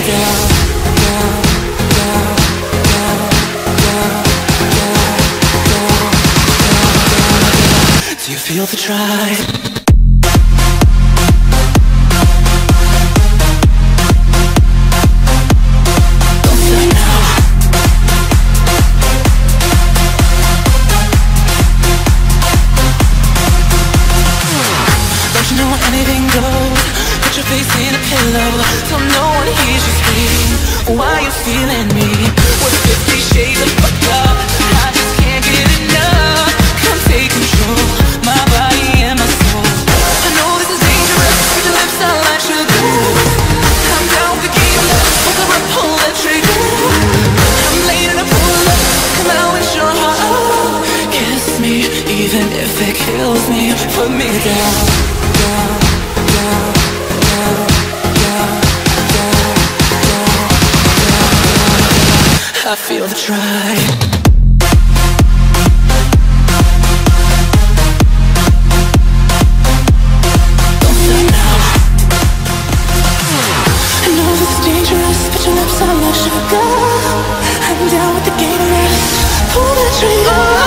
down, down, down, down, down, down, down, down, down. Do you feel the drive? Anything goes, put your face in a pillow, so no one hears you scream. Why you feeling me? With 50 shades of fucked up, I just can't get enough. Come take control, my body and my soul. I know this is dangerous, but your lips are like sugar. I'm down with the game, won't ever pull that trigger. I'm late and I pull up, come out and show heart. Kiss me, even if it kills me. Put me down, down, down, down, down, down, down, down. I feel the drive. Don't stop now. I know this is dangerous, but your lips are like sugar. I'm down with the game, pull the trigger.